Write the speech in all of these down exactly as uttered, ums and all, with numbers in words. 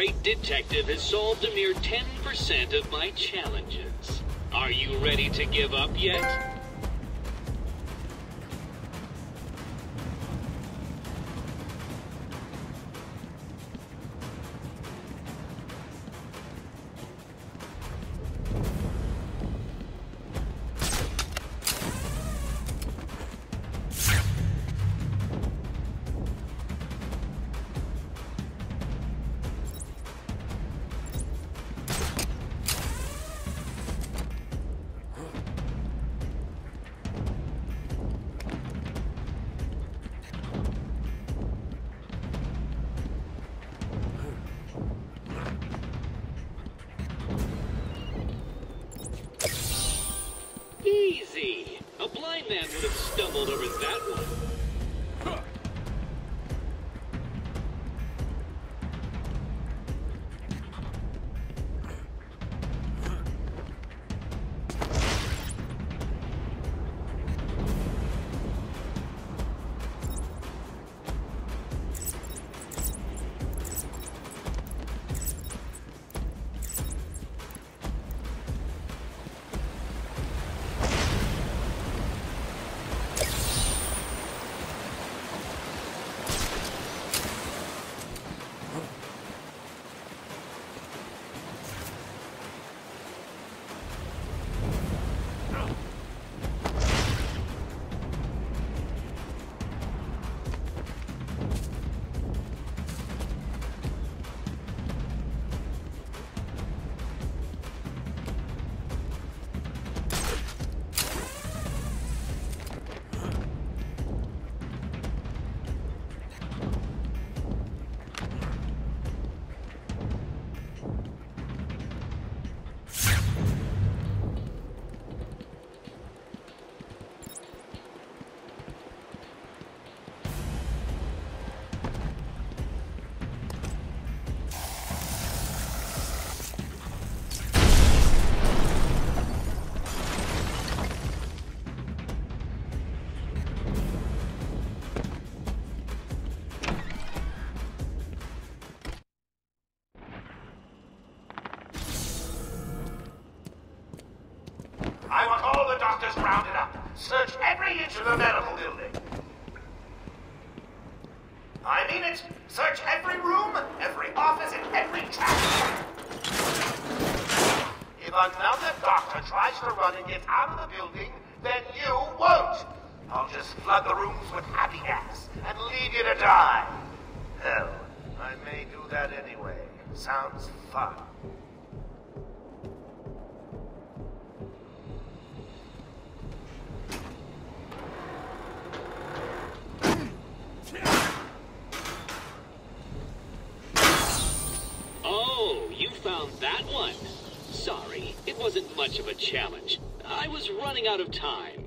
great detective has solved a mere ten percent of my challenges. Are you ready to give up yet? Easy. A blind man would have stumbled over that one. I want all the doctors rounded up. Search every inch of the medical building. I mean it. Search every room, every office, and every cabinet. If another doctor tries to run and get out of the building, then you won't. I'll just flood the rooms with happy gas and leave you to die. Hell, I may do that anyway. Sounds fun. Oh, you found that one. Sorry, it wasn't much of a challenge. I was running out of time.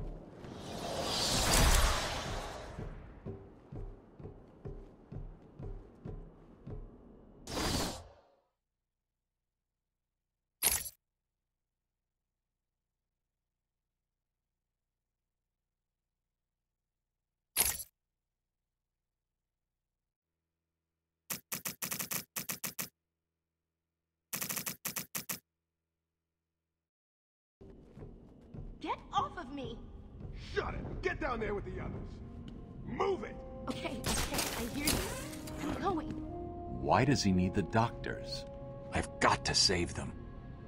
Get off of me! Shut it! Get down there with the others! Move it! Okay, okay, I hear you. I'm going. Why does he need the doctors? I've got to save them.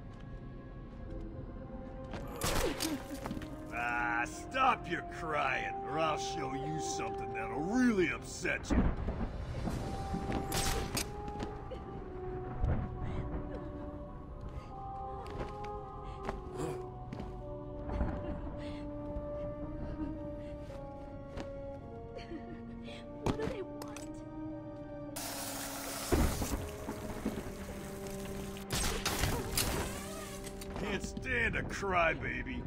Ah, stop your crying, or I'll show you something that'll really upset you. What do they want? Can't stand a crybaby.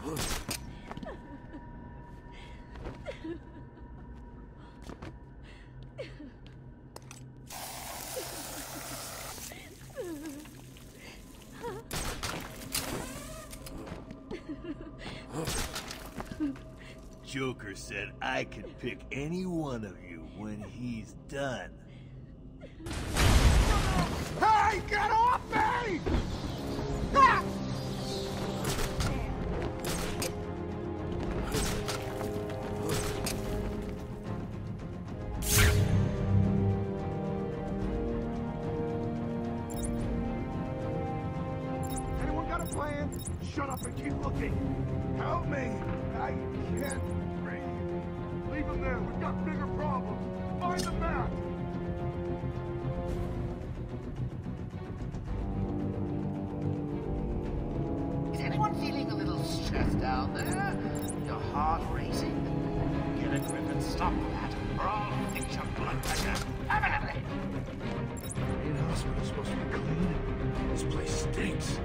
Joker said I could pick any one of you when he's done. Hey, get off me! Ah! Anyone got a plan? Shut up and keep looking. Help me! I can't breathe. Leave him there. We've got bigger problems. Find the map. Is anyone feeling a little stressed down there? Your heart racing? Get a grip and stop that, or I'll fix your blood pressure permanently. Main hospital's supposed to be clean. This place stinks.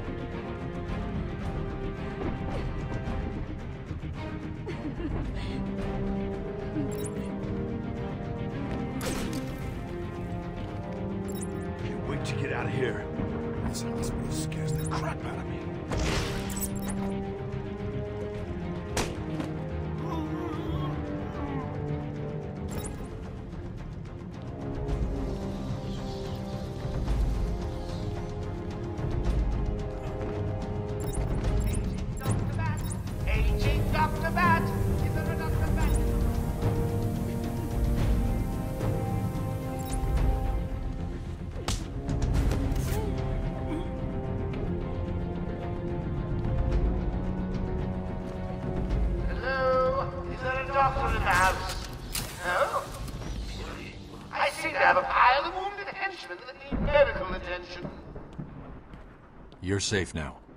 Can't wait to get out of here. This hospital scares the crap out of me. Doctor Bat! Aging Doctor Bat! Is there a Doctor Bat? Hello? Is there a doctor in the house? No? I seem to have a pile of wounded henchmen that need medical attention. You're safe now.